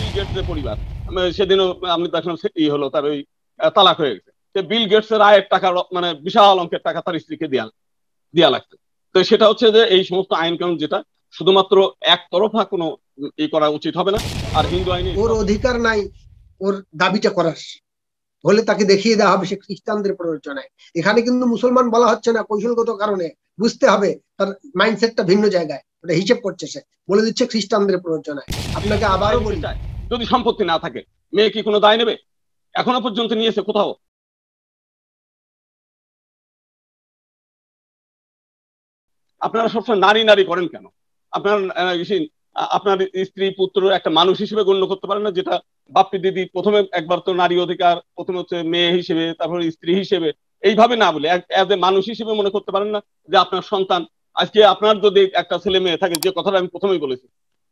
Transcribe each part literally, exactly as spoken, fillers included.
গেটসের পরিবার সেদিনও আপনি দেখলাম ই হলো, তার ওই তালাক হয়ে গেছে। সে বিল গেটসের আয়ের টাকা মানে বিশাল অঙ্কের টাকা তার স্ত্রীকে দেয়া দেয়া লাগছে। তো সেটা হচ্ছে যে এই সমস্ত আইন কানুন যেটা শুধুমাত্র একতরফা কোনো ই করা উচিত হবে না। আর হিন্দু আইনে ওর অধিকার নাই ওর দাবিটা করার, হলে তাকে দেখিয়ে দেওয়া হবে সে খ্রিস্টানদের প্ররোচনায়। এখানে কিন্তু মুসলমান বলা হচ্ছে না কৌশলগত কারণে, বুঝতে হবে তার মাইন্ডসেটটা ভিন্ন জায়গায়, ওটা হিসেব করছে, সে বলে দিচ্ছে খ্রিস্টানদের প্ররোচনায়। আপনাকে আবারও বলি, যদি সম্পত্তি না থাকে মেয়ে কি কোনো দায় নেবে? এখনো পর্যন্ত নিয়েছে কোথাও? আপনারা সবসময় নারী নারী করেন কেন? আপনার আপনার স্ত্রী পুত্র একটা মানুষ হিসেবে গণ্য করতে পারেন না? যেটা বাপ্পি দিদি প্রথমে একবার তো নারী অধিকার, প্রথমে হচ্ছে মেয়ে হিসেবে, তারপরে স্ত্রী হিসেবে, এইভাবে না বলে অ্যাজ এ মানুষ হিসেবে মনে করতে পারেন না যে আপনার সন্তান, আজকে আপনার যদি একটা ছেলে মেয়ে থাকে, যে কথাটা আমি প্রথমেই বলেছি,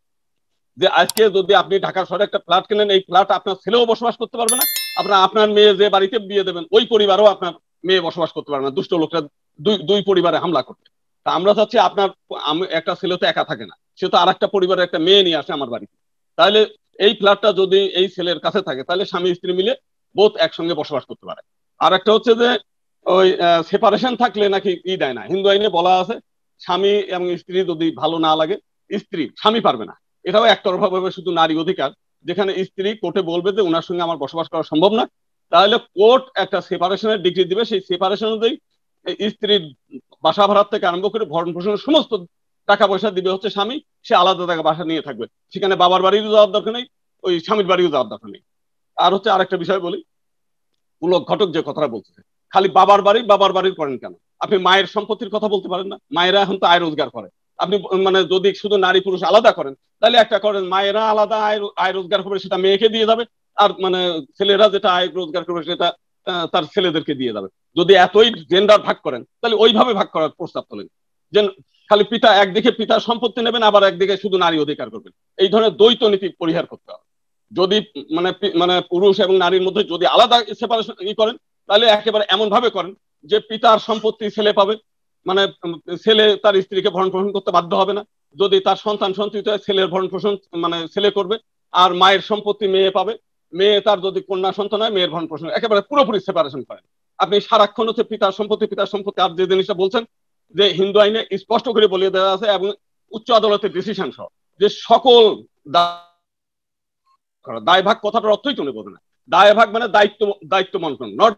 যে আজকে যদি আপনি ঢাকার শহরে একটা ফ্ল্যাট কেনেন, এই ফ্ল্যাট আপনার ছেলেও বসবাস করতে পারবে না, আপনার আপনার মেয়ে যে বাড়িতে বিয়ে দেবেন ওই পরিবারও আপনার মেয়ে বসবাস করতে পারবে না, দুষ্ট লোকরা দুই দুই পরিবারে হামলা করতে। তা আমরা চাচ্ছি আপনার একটা ছেলে তো একা থাকে না, সে তো আর একটা পরিবারের একটা মেয়ে নিয়ে আসে আমার বাড়িতে। তাহলে এই ফ্ল্যাটটা যদি এই ছেলের কাছে থাকে তাহলে স্বামী স্ত্রী মিলে বোধ একসঙ্গে বসবাস করতে পারে। আর একটা হচ্ছে যে ওই সেপারেশন থাকলে নাকি ই দেয় না, হিন্দু আইনে বলা আছে স্বামী এবং স্ত্রী যদি ভালো না লাগে স্ত্রী, স্বামী পারবে না। এটাও একতরফা ভাবে শুধু নারী অধিকার, যেখানে স্ত্রী কোর্টে বলবে যে ওনার সঙ্গে আমার বসবাস করা সম্ভব না, তাহলে কোর্ট একটা সেপারেশনের ডিগ্রি দিবে, সেই সেপারেশন অনুযায়ী স্ত্রীর বাসা ভাড়ার থেকে আরম্ভ করে ভরণ পোষণের সমস্ত টাকা পয়সা দিবে হচ্ছে স্বামী, সে আলাদা টাকা বাসা নিয়ে থাকবে, সেখানে বাবার বাড়িও যাওয়ার দরকার নেই, ওই স্বামীর বাড়িও যাওয়ার দরকার নেই। আর হচ্ছে আরেকটা বিষয় বলি, পুলক ঘটক যে কথাটা বলছে, খালি বাবার বাড়ি বাবার বাড়ির করেন কেন? আপনি মায়ের সম্পত্তির কথা বলতে পারেন না? মায়েরা এখন তো আয় রোজগার করে, আপনি মানে যদি শুধু নারী পুরুষ আলাদা করেন তাহলে একটা করেন মায়েরা আলাদা আয় আয় রোজগার করবে, সেটা মেয়েকে দিয়ে যাবে, আর মানে ছেলেরা যেটা আয় রোজগার করবে সেটা তার ছেলেদেরকে দিয়ে যাবে। যদি এতই জেন্ডার ভাগ করেন তাহলে ওইভাবে ভাগ করার প্রস্তাব তোলেন, যে খালি পিতা একদিকে পিতার সম্পত্তি নেবেন আবার একদিকে শুধু নারী অধিকার করবেন। এই ধরনের দ্বৈত নীতি পরিহার করতে হবে। যদি মানে মানে পুরুষ এবং নারীর মধ্যে যদি আলাদা সেপারেশন ই করেন তাহলে একেবারে এমন ভাবে করেন যে পিতার সম্পত্তি ছেলে পাবে, মানে ছেলে তার স্ত্রীকে ভরণ পোষণ করতে বাধ্য হবে না, যদি তার সন্তান সন্তানিত হয় ছেলের ভরণ পোষণ মানে ছেলে করবে, আর মায়ের সম্পত্তি মেয়ে পাবে, মেয়ে তার যদি কন্যা সন্তান হয় মেয়ের ভরণ পোষণ, একেবারে পুরোপুরি সেপারেশন করেন। আপনি সারাক্ষণ হচ্ছে পিতার সম্পত্তি পিতার সম্পত্তি, আর যে জিনিসটা বলছেন যে হিন্দু আইনে স্পষ্ট করে বলে দেওয়া আছে এবং উচ্চ আদালতের ডিসিশন সহ যে সকল দায় ভাগ কথাটার অর্থই চলে বোঝে না। দায় ভাগ মানে দায়িত্ব দায়িত্ব মন্ত্রণ, নট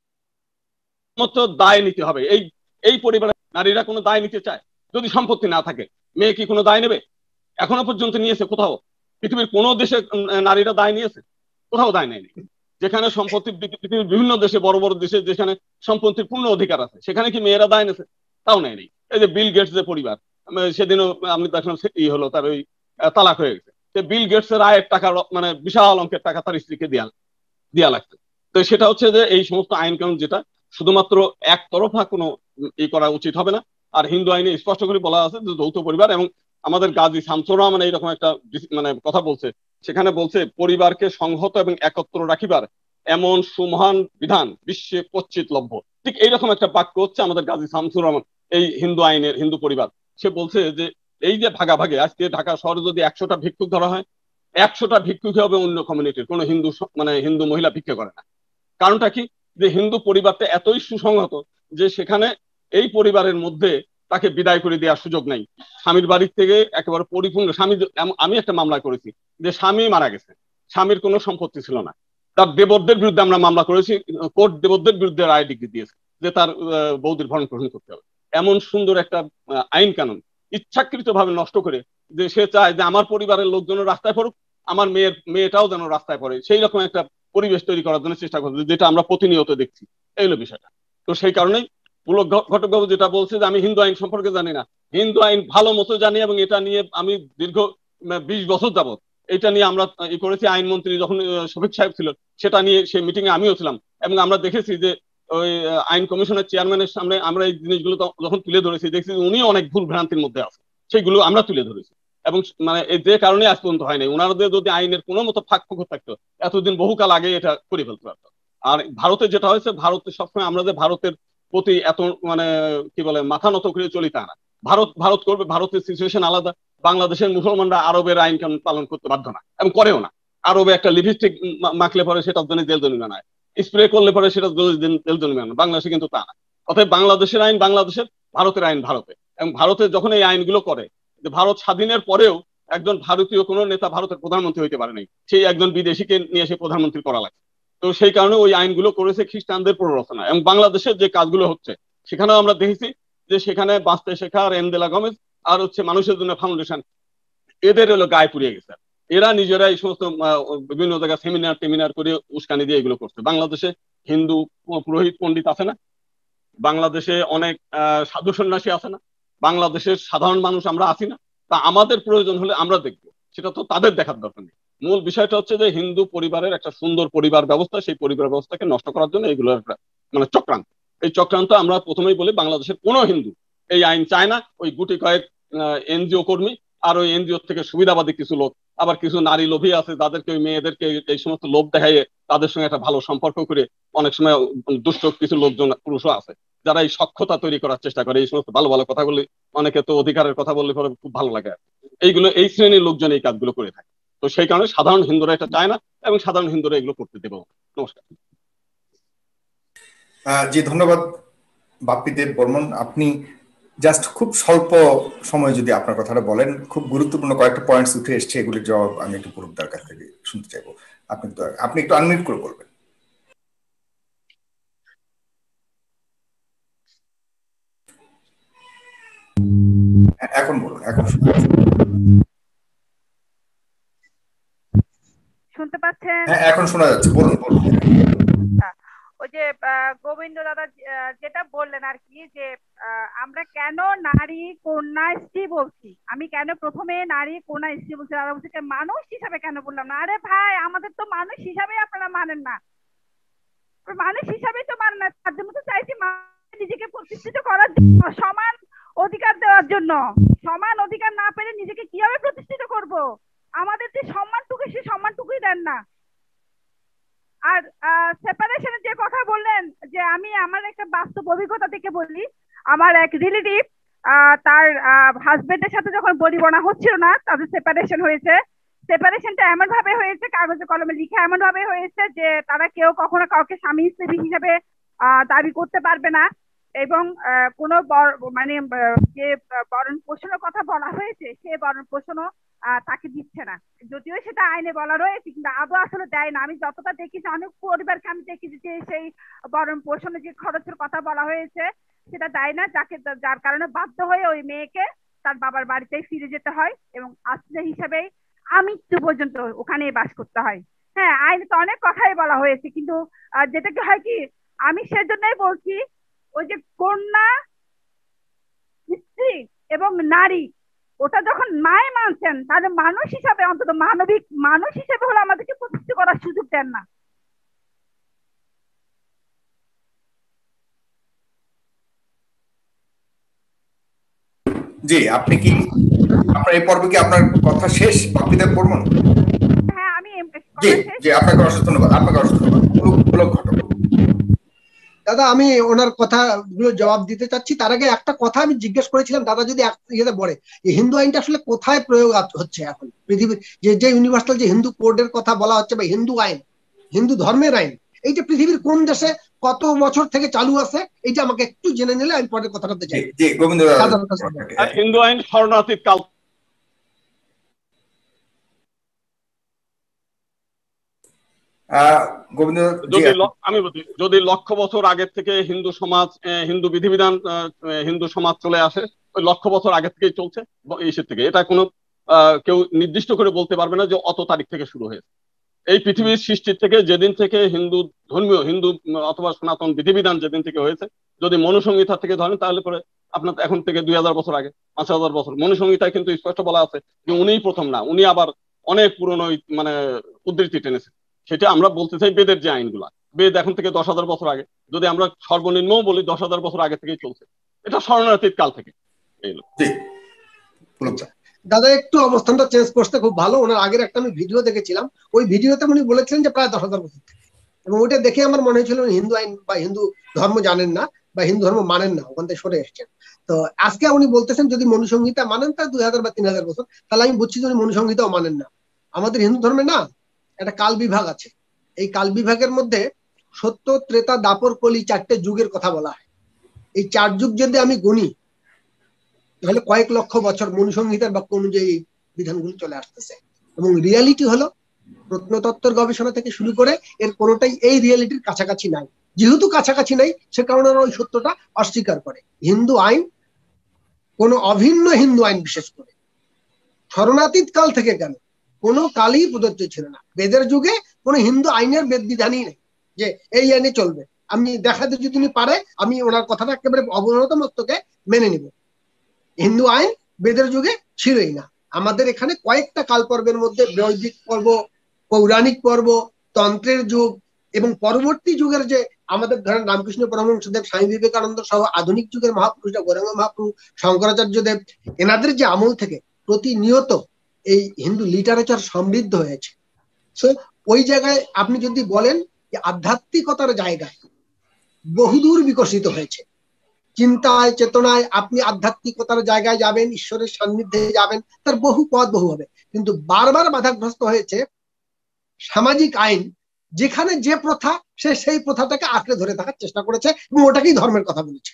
দায় নিতে হবে। এই এই পরিবারে নারীরা কোনো দায় নিতে চায়? যদি সম্পত্তি না থাকে মেয়ে কি কোনো দায় নেবে? এখনো পর্যন্ত নিয়েছে কোথাও? পৃথিবীর কোন দেশে নারীরা দায় নিয়েছে? কোথাও দায় নেয়নি। যেখানে সম্পত্তি পৃথিবীর বিভিন্ন দেশে বড় বড় দেশে যেখানে সম্পত্তির পূর্ণ অধিকার আছে সেখানে কি মেয়েরা দায় নিয়েছে? তাও নেয়নি। এই যে বিল গেটস যে পরিবার সেদিনও আপনি দেখলাম ই হলো, তার ওই তালাক হয়ে গেছে। সে বিল গেটসের আয়ের টাকা মানে বিশাল অঙ্কের টাকা তার স্ত্রীকে দেয়া দেয়া লাগছে। তো সেটা হচ্ছে যে এই সমস্ত আইন কানুন যেটা শুধুমাত্র একতরফা কোনো ই করা উচিত হবে না। আর হিন্দু আইনে স্পষ্ট করে বলা আছে যে যৌথ পরিবার, এবং আমাদের গাজী শামসুর রহমান এইরকম একটা মানে কথা বলছে, সেখানে বলছে পরিবারকে সংহত এবং একত্র রাখিবার এমন সুমহান বিধান বিশ্বে কচ্ছিত লভ্য। ঠিক এইরকম একটা বাক্য হচ্ছে আমাদের গাজী শামসুর রহমান এই হিন্দু আইনের হিন্দু পরিবার। সে বলছে যে এই যে ভাগাভাগি, আজকে ঢাকা শহরে যদি একশোটা ভিক্ষুক ধরা হয়, একশোটা ভিক্ষুক হবে অন্য কমিউনিটির, কোনো হিন্দু মানে হিন্দু মহিলা ভিক্ষা করে না। কারণটা কি? যে হিন্দু পরিবারটা এতই সুসংহত যে সেখানে এই পরিবারের মধ্যে তাকে বিদায় করে দেওয়ার সুযোগ নাই। স্বামীর বাড়ির থেকে একেবারে পরিপূর্ণ স্বামী, আমি একটা মামলা করেছি যে স্বামী মারা গেছে, স্বামীর কোনো সম্পত্তি ছিল না, তার দেবরদের বিরুদ্ধে আমরা মামলা করেছি, কোর্ট দেবরদের বিরুদ্ধে রায় ডিগ্রি দিয়েছে যে তার বৌদির ভরণ পোষণ করতে হবে। এমন সুন্দর একটা আইন কানুন ইচ্ছাকৃত ভাবে নষ্ট করে যে সে চায় যে আমার পরিবারের লোকজন রাস্তায় পড়ুক, আমার মেয়ের মেয়েটাও যেন রাস্তায় পড়ে, সেই রকম একটা পরিবেশ তৈরি করার জন্য চেষ্টা করছে, যেটা আমরা প্রতিনিয়ত দেখছি। এই হলো বিষয়টা। তো সেই কারণেই পুলক ঘটক বাবু যেটা বলছে যে আমি হিন্দু আইন সম্পর্কে জানি না, হিন্দু আইন ভালো মতো জানি, এবং এটা নিয়ে আমি দীর্ঘ বিশ বছর যাবত এটা নিয়ে আমরা ই করেছি। আইনমন্ত্রী যখন শফিক সাহেব ছিল সেটা নিয়ে সেই মিটিং এ আমিও ছিলাম, এবং আমরা দেখেছি যে ওই আইন কমিশনের চেয়ারম্যানের সামনে আমরা এই জিনিসগুলো যখন তুলে ধরেছি দেখছি উনিও অনেক ভুল ভ্রান্তির মধ্যে আছে, সেইগুলো আমরা তুলে ধরেছি। এবং মানে যে কারণে আজ পর্যন্ত হয়নি, ওনাদের যদি আইনের কোনো মতো ফাঁক ফোকর থাকতো এতদিন বহুকাল আগে এটা করে ফেলতে পারতো। আর ভারতে যেটা হয়েছে, ভারতে সবসময় আমরা যে ভারতের প্রতি এত মানে কি বলে মাথা নত করে চলি তা না। ভারত ভারত করবে, ভারতের সিচুয়েশন আলাদা। বাংলাদেশের মুসলমানরা আরবের আইন কানুন পালন করতে বাধ্য না এবং করেও না। আরবে একটা লিপস্টিক মাখলে পরে সেটার জন্য জেল জরিমানা, স্প্রে করলে পরে সেটার জন্য জেল জরিমানা। বাংলাদেশে কিন্তু তা না। অতএব বাংলাদেশের আইন বাংলাদেশের, ভারতের আইন ভারতে। এবং ভারতে যখন এই আইনগুলো করে, যে ভারত স্বাধীনের পরেও একজন ভারতীয় কোনো নেতা ভারতের প্রধানমন্ত্রী হইতে পারে নাই, সেই একজন বিদেশিকে নিয়ে এসে প্রধানমন্ত্রী করা লাগে। তো সেই কারণে ওই আইনগুলো করেছে খ্রিস্টানদের প্ররোচনা। এবং বাংলাদেশের যে কাজগুলো হচ্ছে সেখানেও আমরা দেখেছি যে সেখানে বাঁচতে শেখা, এন্দেলা গমেজ আর হচ্ছে মানুষের জন্য ফাউন্ডেশন, এদের হলো গায়ে পুড়িয়ে গেছে। এরা নিজেরা এই সমস্ত বিভিন্ন জায়গায় সেমিনার টেমিনার করে উস্কানি দিয়ে এগুলো করছে। বাংলাদেশে হিন্দু পুরোহিত পণ্ডিত আছে না, বাংলাদেশে অনেক সাধু সন্ন্যাসী আছে না, বাংলাদেশের সাধারণ মানুষ আমরা আছি না। তা আমাদের প্রয়োজন হলে আমরা দেখবো, সেটা তো তাদের দেখার দরকার নেই। মূল বিষয়টা হচ্ছে যে হিন্দু পরিবারের একটা সুন্দর পরিবার ব্যবস্থা, সেই পরিবার ব্যবস্থাকে নষ্ট করার জন্য এগুলো একটা মানে চক্রান্ত। এই চক্রান্ত আমরা প্রথমেই বলি, বাংলাদেশের কোনো হিন্দু এই আইন চায় না। ওই গুটি কয়েক এনজিও কর্মী আর ওই এনজিও থেকে সুবিধাবাদী কিছু লোক, আবার কিছু নারী লোভী আছে যাদেরকে ওই মেয়েদেরকে এই সমস্ত লোভ দেখাইয়ে তাদের সঙ্গে একটা ভালো সম্পর্ক করে অনেক সময় দুষ্ট কিছু লোকজন পুরুষও আছে যারা এই সক্ষতা তৈরি করার চেষ্টা করে। এই সমস্ত ভালো ভালো কথা বলি, অনেকে তো অধিকারের কথা বললে পরে খুব ভালো লাগে। এইগুলো এই শ্রেণীর লোকজন এই কাজগুলো করে থাকে। তো সেই কারণে সাধারণ হিন্দুরা এটা চায় না এবং সাধারণ হিন্দুরা এগুলো করতে দেব। নমস্কার। জি ধন্যবাদ বাপ্পী দেব বর্মন। আপনি জাস্ট খুব স্বল্প সময় যদি আপনার কথাটা বলেন, খুব গুরুত্বপূর্ণ কয়েকটা পয়েন্টস উঠে এসছে, এগুলির জবাব আমি একটু পুরুপদার কাছ থেকে শুনতে চাইবো। আপনি তো আপনি একটু আনমিউট করে বলবেন। এখন বলুন, এখন শুনতে পাচ্ছেন? হ্যাঁ এখন শোনা যাচ্ছে, বলুন বলুন। ওই যে গোবিন্দ দাদা যেটা বললেন আর কি, যে আমরা কেন নারী কন্যা স্ত্রী বলছি, আমি কেন প্রথমে নারী কন্যা স্ত্রী বলছি, দাদা বলছি মানুষ হিসাবে কেন বললাম না। আরে ভাই, আমাদের তো মানুষ হিসাবে আপনারা মানেন না, মানুষ হিসাবেই তো মানেন না। তার মতো চাইছি নিজেকে প্রতিষ্ঠিত করার জন্য, সমান অধিকার দেওয়ার জন্য। সমান অধিকার না পেলে নিজেকে কিভাবে প্রতিষ্ঠিত করব? আমাদের যে সম্মানটুকু, সেই সম্মানটুকুই দেন না। আর সেপারেশনের যে কথা বললেন, যে আমি আমার একটা বাস্তব অভিজ্ঞতা থেকে বলি। আমার এক রিলেটিভ, তার হাজবেন্ডের সাথে যখন বলি বনা হচ্ছিল না, তাদের সেপারেশন হয়েছে। সেপারেশনটা এমন ভাবে হয়েছে, কাগজে কলমে লিখে এমন ভাবে হয়েছে যে তারা কেউ কখনো কাউকে স্বামী স্ত্রী হিসেবে দাবি করতে পারবে না। এবং কোনো মানে যে বরণ পোষণের কথা বলা হয়েছে, সে বরণ পোষণও তাকে দিচ্ছে না। যদিও সেটা আইনে বলা রয়েছে, কিন্তু আদৌ আসলে দেয় না। আমি যতটা দেখেছি, অনেক পরিবারকে আমি দেখেছি যে সেই বরণ পোষণে যে খরচের কথা বলা হয়েছে সেটা দেয় না, যাকে যার কারণে বাধ্য হয়ে ওই মেয়েকে তার বাবার বাড়িতেই ফিরে যেতে হয় এবং আশ্রয় হিসাবেই আমৃত্যু পর্যন্ত ওখানেই বাস করতে হয়। হ্যাঁ, আইনে তো অনেক কথাই বলা হয়েছে, কিন্তু যেটা কি হয় কি, আমি সেজন্যই বলছি, ওই যে কন্যা স্ত্রী এবং নারী, ওটা যখন নাই মানছেন, তাহলে মানুষ হিসাবে, অন্তত মানবিক মানুষ হিসেবে হলে আমাদেরকে প্রতিষ্ঠিত করার সুযোগ দেন না। জি, আপনি কি আপনার এই পর্বে কি আপনার কথা শেষ বাপ্পী দেব বর্মন? হ্যাঁ, আমি জি জি, আপনাকে অসংখ্য ধন্যবাদ। আপনাকে অসংখ্য ধন্যবাদ। দাদা, আমি ওনার কথাগুলো জবাব দিতে চাচ্ছি। তার আগে একটা কথা আমি জিজ্ঞেস করেছিলাম, দাদা যদি ইয়েতে বলে যে হিন্দু আইনটা আসলে কোথায় প্রয়োগ হচ্ছে এখন পৃথিবীর, যে যে ইউনিভার্সাল যে হিন্দু কোডের কথা বলা হচ্ছে বা হিন্দু আইন, হিন্দু ধর্মের আইন, এইটা পৃথিবীর কোন দেশে কত বছর থেকে চালু আছে, এইটা আমাকে একটু জেনে নিলে আমি পরের কথাটা চাই। জি গোবিন্দ, হিন্দু আইন শরণার্থীর কাল আমি বলছি, যদি লক্ষ বছর আগের থেকে হিন্দু সমাজ, হিন্দু বিধিবিধান, হিন্দু সমাজ চলে আসে, ওই লক্ষ বছর আগের থেকেই চলছে ইসের থেকে। এটা কোনো কেউ নির্দিষ্ট করে বলতে পারবে না যে অত তারিখ থেকে শুরু হয়েছে। এই পৃথিবীর সৃষ্টির থেকে যেদিন থেকে হিন্দু ধর্মীয়, হিন্দু অথবা সনাতন বিধিবিধান যেদিন থেকে হয়েছে, যদি মনুসংহিতা থেকে ধরেন তাহলে পরে আপনার এখন থেকে দুই হাজার বছর আগে, পাঁচ হাজার বছর। মনুসংহিতায় কিন্তু স্পষ্ট বলা আছে যে উনিই প্রথম না, উনি আবার অনেক পুরনো মানে উদ্ধৃতি টেনেছেন। সেটা আমরা বলতে চাই বেদের যে আইনগুলা, বেদ এখন থেকে দশ হাজার বছর আগে, যদি আমরা সর্বনিম্নও বলি দশ হাজার বছর আগে থেকেই চলছে। এটা শরণার্থীর কাল থেকে। দাদা একটু অবস্থানটা চেঞ্জ করতে খুব ভালো। ওনার আগের একটা আমি ভিডিও দেখেছিলাম, ওই ভিডিওতে উনি বলেছিলেন যে প্রায় দশ হাজার বছর থেকে, এবং ওইটা দেখে আমার মনে হয়েছিল হিন্দু আইন বা হিন্দু ধর্ম জানেন না বা হিন্দু ধর্ম মানেন না, ওখান থেকে সরে এসছেন। তো আজকে উনি বলতেছেন যদি মনুসংহিতা মানেন তা দুই হাজার বা তিন হাজার বছর, তাহলে আমি বুঝছি যে উনি মনুসংহিতাও মানেন না। আমাদের হিন্দু ধর্মে না একটা কাল বিভাগ আছে। এই কাল বিভাগের মধ্যে সত্য, ত্রেতা, দাপর, কলি চারটে যুগের কথা বলা হয়। এই চার যুগ যদি আমি গুনি তাহলে কয়েক লক্ষ বছর মনুসংহিতার বাক্য অনুযায়ী এই বিধানগুলো চলে আসতেছে। এবং রিয়ালিটি হলো প্রত্নতত্ত্বের গবেষণা থেকে শুরু করে এর কোনোটাই এই রিয়ালিটির কাছাকাছি নাই। যেহেতু কাছাকাছি নাই সে কারণে ওই সত্যটা অস্বীকার করে। হিন্দু আইন কোনো অভিন্ন হিন্দু আইন, বিশেষ করে স্মরণাতীত কাল থেকে কেন কোনো কালই প্রযোজ্য ছিল না। বেদের যুগে কোনো হিন্দু আইনের বেদ বিধানই নেই যে এই আইনে চলবে। আমি দেখাতে যদি তুমি পারে আমি ওনার কথাটা একেবারে অবনত মস্তকে মেনে নিব। হিন্দু আইন বেদের যুগে ছিলই না। আমাদের এখানে কয়েকটা কাল পর্বের মধ্যে বৈদিক পর্ব, পৌরাণিক পর্ব, তন্ত্রের যুগ এবং পরবর্তী যুগের যে আমাদের ধরেন রামকৃষ্ণ পরমহংসদেব, স্বামী বিবেকানন্দ সহ আধুনিক যুগের মহাপুরুষরা, গৌরাঙ্গ মহাপ্রভু, শঙ্করাচার্য দেব, এনাদের যে আমল থেকে প্রতিনিয়ত এই হিন্দু লিটারেচার সমৃদ্ধ হয়েছে। সো ওই জায়গায় আপনি যদি বলেন যে আধ্যাত্মিকতার জায়গায় বহুদূর বিকশিত হয়েছে, চিন্তায় চেতনায় আপনি আধ্যাত্মিকতার জায়গায় যাবেন, ঈশ্বরের সান্নিধ্যে যাবেন, তার বহু পথ বহু হবে। কিন্তু বারবার বাধাগ্রস্ত হয়েছে সামাজিক আইন, যেখানে যে প্রথা সে সেই প্রথাটাকে আঁকড়ে ধরে থাকার চেষ্টা করেছে এবং ওটাকেই ধর্মের কথা বলেছে।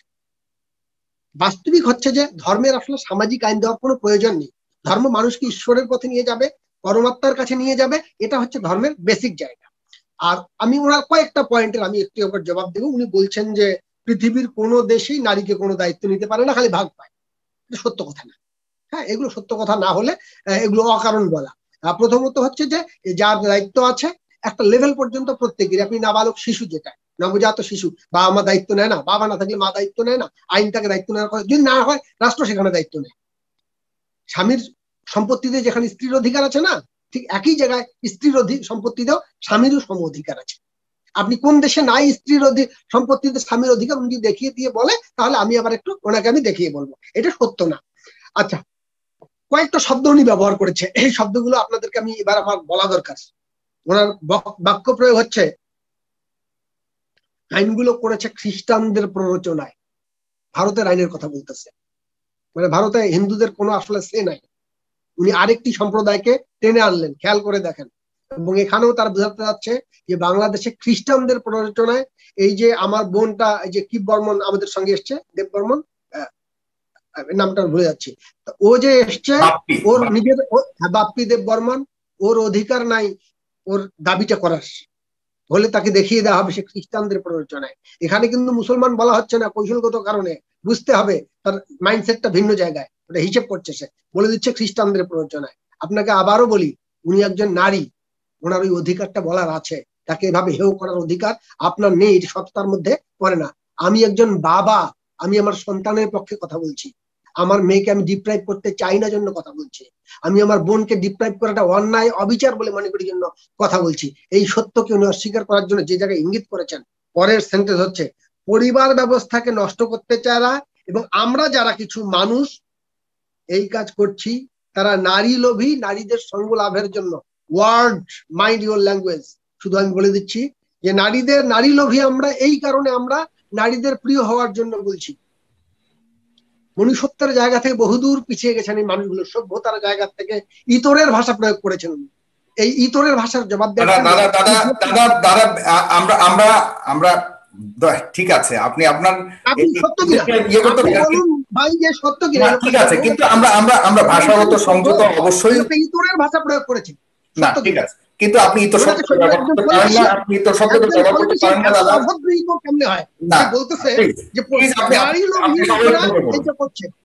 বাস্তবিক হচ্ছে যে ধর্মের আসলে সামাজিক আইন দেওয়ার কোনো প্রয়োজন নেই। ধর্ম মানুষকে ঈশ্বরের পথে নিয়ে যাবে, পরমাত্মার কাছে নিয়ে যাবে, এটা হচ্ছে ধর্মের বেসিক জায়গা। আর আমি ওনার কয়েকটা পয়েন্টের আমি একটু একবার জবাব দেব। উনি বলছেন যে পৃথিবীর কোনো দেশেই নারীকে কোনো দায়িত্ব নিতে পারে না, খালি ভাগ পায়। এটা সত্য কথা না। হ্যাঁ, এগুলো সত্য কথা না হলে এগুলো অকারণ বলা। প্রথমত হচ্ছে যে যার দায়িত্ব আছে একটা লেভেল পর্যন্ত প্রত্যেকেরই। আপনি নাবালক শিশু, যেটা নবজাত শিশু, বাবা মা দায়িত্ব নেয় না, বাবা না থাকলে মা দায়িত্ব নেয় না, আইন তাকে দায়িত্ব নেওয়ার কথা, যদি না হয় রাষ্ট্র সেখানে দায়িত্ব নেয়। স্বামীর সম্পত্তিতে যেখানে স্ত্রীর অধিকার আছে না, ঠিক একই জায়গায় স্ত্রীর সম্পত্তিতেও স্বামীরও সম অধিকার আছে। আপনি কোন দেশে নাই স্ত্রীর সম্পত্তিতে স্বামীর অধিকার উনি দেখিয়ে দিয়ে বলে, তাহলে আমি আবার একটু ওনাকে আমি দেখিয়ে বলবো এটা সত্য না। আচ্ছা, কয়েকটা শব্দ উনি ব্যবহার করেছে, এই শব্দগুলো আপনাদেরকে আমি এবার আমার বলা দরকার। ওনার বাক্য প্রয়োগ হচ্ছে আইনগুলো করেছে খ্রিস্টানদের প্ররোচনায়। ভারতের আইনের কথা বলতেছে, মানে ভারতে হিন্দুদের কোনো আসলে সে নাই। উনি আরেকটি সম্প্রদায়কে টেনে আনলেন, খেয়াল করে দেখেন। এবং এখানেও তার বোঝাতে যাচ্ছে যে বাংলাদেশে খ্রিস্টানদের প্ররোচনায় এই যে আমার বোনটা, এই যে কি বর্মন আমাদের সঙ্গে এসছে, দেব বর্মন, নামটা ভুলে যাচ্ছি, ও যে এসছে, ওর নিজের বাপ্পি দেব বর্মন, ওর অধিকার নাই ওর দাবিটা করার, হলে তাকে দেখিয়ে দেওয়া হবে সে খ্রিস্টানদের প্ররোচনায়। এখানে কিন্তু মুসলমান বলা হচ্ছে না, কৌশলগত কারণে বুঝতে হবে তার মাইন্ডসেটটা ভিন্ন জায়গায়, ওটা হিসেব করছে, সে বলে দিচ্ছে খ্রিস্টানদের প্ররোচনায়। আপনাকে আবারও বলি, উনি একজন নারী, ওনার ওই অধিকারটা বলার আছে। তাকে এভাবে হেয় করার অধিকার আপনার নেই, এটি সততার মধ্যে পড়ে না। আমি একজন বাবা, আমি আমার সন্তানের পক্ষে কথা বলছি। আমার মেয়েকে আমি ডিপ্রাইভ করতে চাই না জন্য কথা বলছি। আমি আমার বোনকে ডিপ্রাইভ করাটা অন্যায়, অবিচার বলে মনে করি জন্য কথা বলছি। এই সত্যকে উনি অস্বীকার করার জন্য যে জায়গায় ইঙ্গিত করেছেন, পরের সেন্টেন্স হচ্ছে পরিবার ব্যবস্থাকে নষ্ট করতে চায়রা এবং আমরা যারা কিছু মানুষ এই কাজ করছি তারা নারী লোভী, নারীদের সঙ্গ লাভের জন্য। Word mind your language. শুধু আমি বলে দিচ্ছি যে নারীদের নারী লোভী আমরা এই কারণে, আমরা নারীদের প্রিয় হওয়ার জন্য বলছি। মনুষ্যত্বের জায়গা থেকে বহুদূর পিছিয়ে গেছেন এই মানুষগুলো, সভ্যতার জায়গা থেকে ইতরের ভাষা প্রয়োগ করেছেন। এই ইতরের ভাষার জবাব দেন। আমরা আমরা আমরা ঠিক আছে, আপনি আপনার সত্য কিনা ভাই, যে সত্য কিনা ঠিক আছে, কিন্তু আমরা আমরা আমরা ভাষাগত সংযত অবশ্যই ইতরের ভাষা প্রয়োগ করেছি। না ঠিক আছে, কিন্তু আপনি ইতর শব্দ ব্যবহার করতে পারেন না, আপনি ইতর শব্দ ব্যবহার করতে পারেন না দাদা। অভদ্র ইতর কেমনে হয়? বলতেছে যে নারী লোক করছে।